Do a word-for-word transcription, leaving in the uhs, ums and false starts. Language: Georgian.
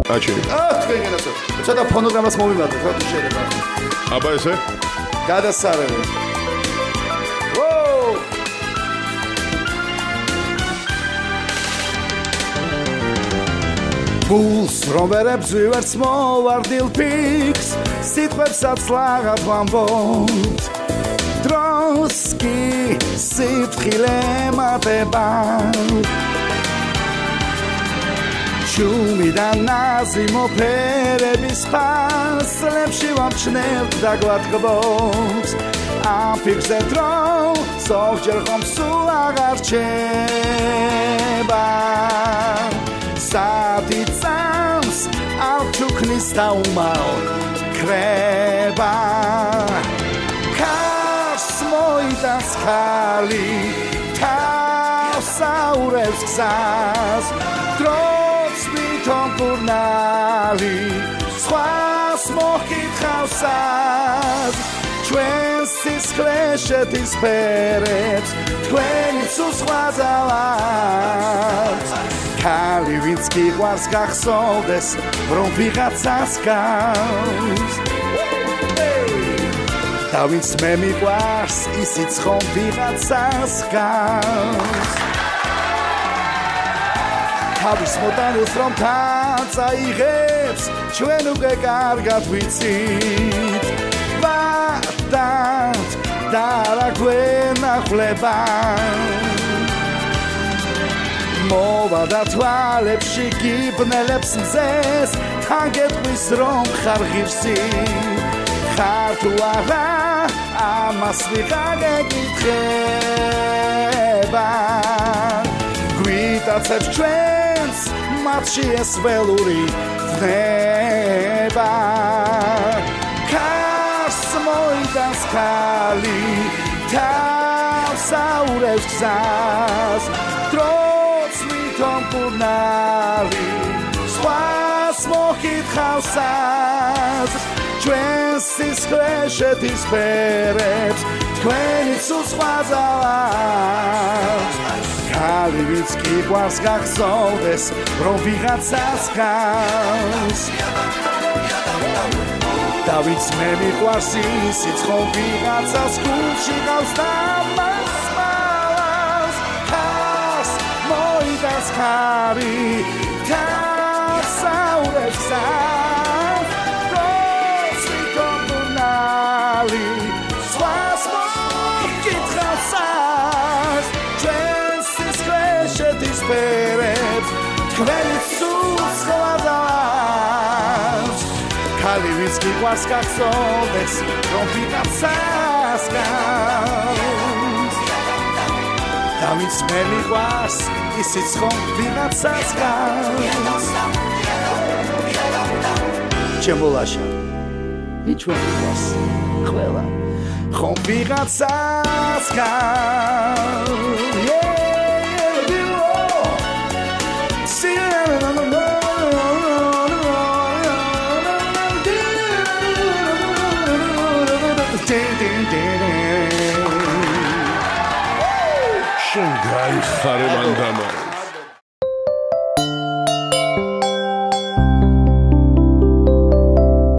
აჩინი. აა თქვენ გენასო. ცოტა ფონოგრამას მოვიმატოთ, რა თუ შეიძლება. აბა ესე? გადასარევი. ვოუ! გულს რომერებს ვივერც მოვარდილ ფიქს, სიტყვებსაც ლაღად ვამბობთ. დროს კი სიფრთხილე ემატება. შუმიდან ნაზი მოფერების ფასლებში ვამჩნევთ და გვატკბობს. ამ ფიქრზე დრო ზოგჯერ ხომ სულ აღარ რჩება. საათი წამს არ ჩუქნის დაუმაო კრება. ქარს მოიტანს ხალი თავს აურევს გზას. დროც ვითომ კურნალი სხვას მოჰკითხავსად. ჩვენს სისხლე შეთისფერებს თქვენი სხვა ძალას. ქალი ვინც გიყვარს გახსოვდეს რომ ვიღაცას გავს. და ვინც მე მიყვარს ისიც ხომ ვიღაცას გავს. თავის მოტანილს რომ თან წაიღებს ჩვენ უკვე კარგად ვიცით. ვადათ და რა გვენახვლება. მოვა და თვალებში გიბნელებს მზეს თან გეტყვის რომ ხარ ღირსი. ხარ თუ არა ამას ვიღარ ეკითხება. გვიტაცებს ჩვენს მათში ეს ველური ვნება. ქარს მოიტანს ხალი თავს აურევს გზას. დროც ვითომ კურნალი სხვას მოჰკითხავსად. ჩვენს სისხლე შეთისფერებს თქვენიც სხვა ძალას. ქალი ვინც გიყვარს გახსოვდეს რომ ვიღაცას გავს. და ვინც მე მიყვარს ისიც ხომ ვიღაცას გულში გავს და მას მალავს. ქარს მოიტანს ხარი თავს აურევს გზას. დროს ვითომ კურნალი სხვას მოჰკითხავსად. ჩვენს სისხლე შეთისფერებს თქვენიც სხვა ძალას. ქალი ვინც გიყვარს გახსოვდეს რომ ვიღაცას გავს. და ვინც მე მიყვარს ისიც ხომ ვიღაცას გავს. ჩემო ლაშა ვიჩვენ მიყვარს ყველა ხომ ვიღაცას გავს. შენ გაიხარე მანდამა.